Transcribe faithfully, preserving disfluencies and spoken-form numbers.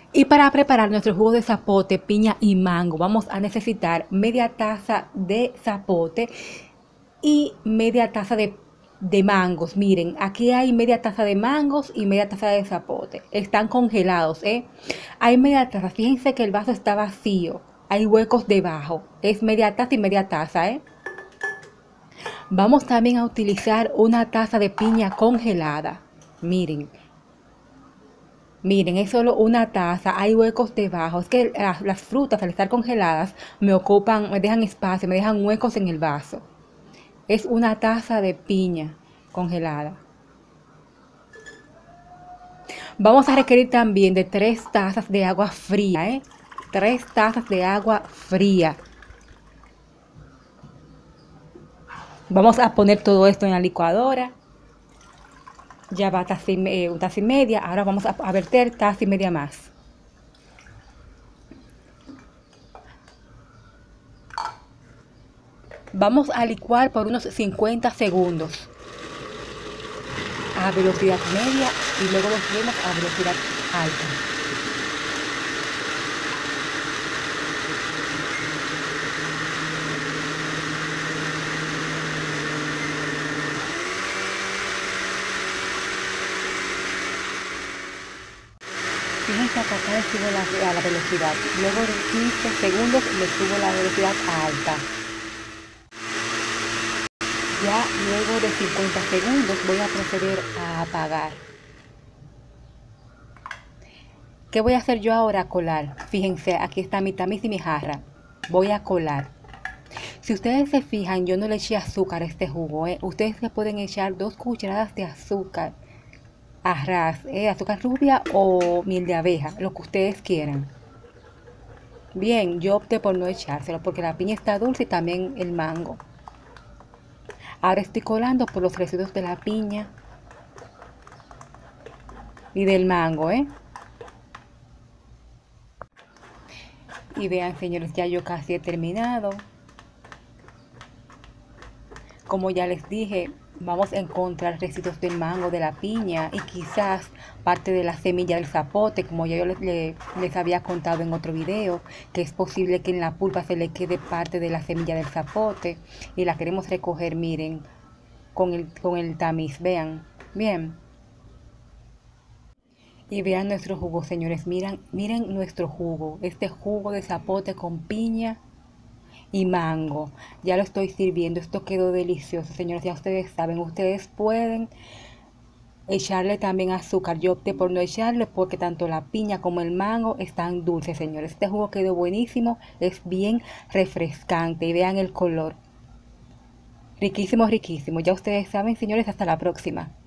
Y para preparar nuestro jugo de zapote, piña y mango, vamos a necesitar media taza de zapote y media taza de, de mangos. Miren, aquí hay media taza de mangos y media taza de zapote. Están congelados, ¿eh? Hay media taza. Fíjense que el vaso está vacío. Hay huecos debajo. Es media taza y media taza, ¿eh? Vamos también a utilizar una taza de piña congelada. Miren. Miren, es solo una taza, hay huecos debajo. Es que las, las frutas al estar congeladas me ocupan, me dejan espacio, me dejan huecos en el vaso. Es una taza de piña congelada. Vamos a requerir también de tres tazas de agua fría, ¿eh? Tres tazas de agua fría. Vamos a poner todo esto en la licuadora. Ya va taza y, eh, una taza y media. Ahora vamos a, a verter taza y media más. Vamos a licuar por unos cincuenta segundos a velocidad media y luego volvemos a velocidad alta. Fíjense acá, acá le subo la, a la velocidad. Luego de quince segundos le subo la velocidad a alta. Ya luego de cincuenta segundos voy a proceder a apagar. ¿Qué voy a hacer yo ahora? Colar. Fíjense, aquí está mi tamiz y mi jarra. Voy a colar. Si ustedes se fijan, yo no le eché azúcar a este jugo, ¿eh? Ustedes le pueden echar dos cucharadas de azúcar a ras, ¿eh? Azúcar rubia o miel de abeja, lo que ustedes quieran. Bien, yo opté por no echárselo porque la piña está dulce y también el mango. Ahora estoy colando por los residuos de la piña y del mango, ¿eh? Y vean, señores, ya yo casi he terminado. Como ya les dije, vamos a encontrar residuos del mango, de la piña y quizás parte de la semilla del zapote, como ya yo les, les había contado en otro video, que es posible que en la pulpa se le quede parte de la semilla del zapote y la queremos recoger, miren, con el, con el tamiz, vean, bien. Y vean nuestro jugo, señores, miren, miren nuestro jugo, este jugo de zapote con piña y mango. Ya lo estoy sirviendo, esto quedó delicioso, señores, ya ustedes saben, ustedes pueden echarle también azúcar. Yo opté por no echarle porque tanto la piña como el mango están dulces, señores. Este jugo quedó buenísimo, es bien refrescante y vean el color. Riquísimo, riquísimo. Ya ustedes saben, señores, hasta la próxima.